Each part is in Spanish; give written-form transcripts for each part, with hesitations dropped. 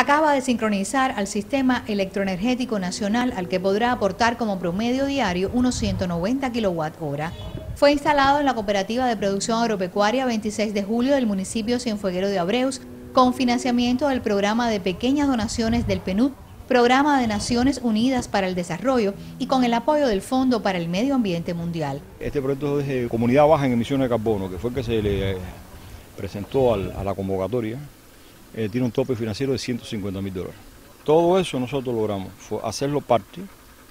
acaba de sincronizar al Sistema Electroenergético Nacional, al que podrá aportar como promedio diario unos 190 kWh. Fue instalado en la Cooperativa de Producción Agropecuaria 26 de julio del municipio Cienfueguero de Abreus, con financiamiento del programa de pequeñas donaciones del PNUD, Programa de Naciones Unidas para el Desarrollo, y con el apoyo del Fondo para el Medio Ambiente Mundial. Este proyecto es de comunidad baja en emisiones de carbono, que fue el que se le presentó a la convocatoria. Tiene un tope financiero de $150.000. Todo eso nosotros logramos hacerlo parte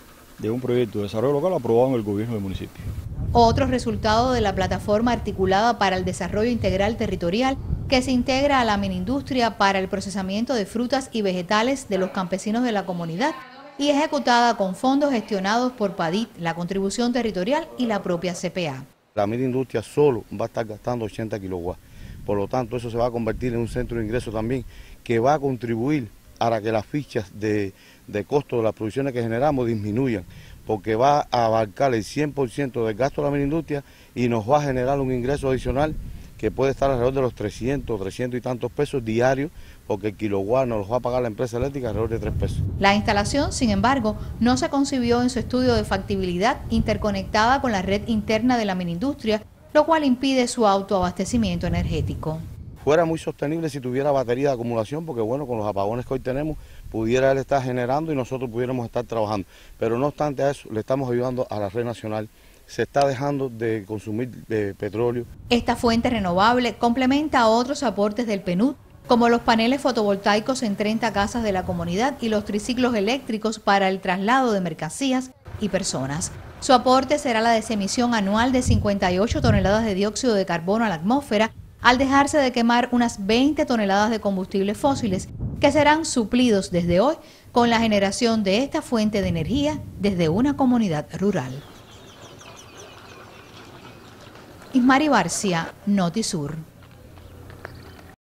de un proyecto de desarrollo local aprobado en el gobierno del municipio. Otro resultado de la plataforma articulada para el desarrollo integral territorial, que se integra a la minindustria para el procesamiento de frutas y vegetales de los campesinos de la comunidad y ejecutada con fondos gestionados por PADIT, la contribución territorial y la propia CPA. La minindustria solo va a estar gastando 80 kilowatts, por lo tanto eso se va a convertir en un centro de ingreso también que va a contribuir a que las fichas de costo de las producciones que generamos disminuyan, porque va a abarcar el 100% del gasto de la minindustria y nos va a generar un ingreso adicional que puede estar alrededor de los 300 y tantos pesos diarios, porque el kilowatt nos los va a pagar la empresa eléctrica alrededor de 3 pesos. La instalación, sin embargo, no se concibió en su estudio de factibilidad interconectada con la red interna de la minindustria, lo cual impide su autoabastecimiento energético. Fuera muy sostenible si tuviera batería de acumulación, porque bueno, con los apagones que hoy tenemos, pudiera él estar generando y nosotros pudiéramos estar trabajando. Pero no obstante a eso, le estamos ayudando a la red nacional. Se está dejando de consumir petróleo. Esta fuente renovable complementa a otros aportes del PNUD, como los paneles fotovoltaicos en 30 casas de la comunidad y los triciclos eléctricos para el traslado de mercancías y personas. Su aporte será la desemisión anual de 58 toneladas de dióxido de carbono a la atmósfera, al dejarse de quemar unas 20 toneladas de combustibles fósiles, que serán suplidos desde hoy con la generación de esta fuente de energía desde una comunidad rural. Ismari Barcia, Notisur.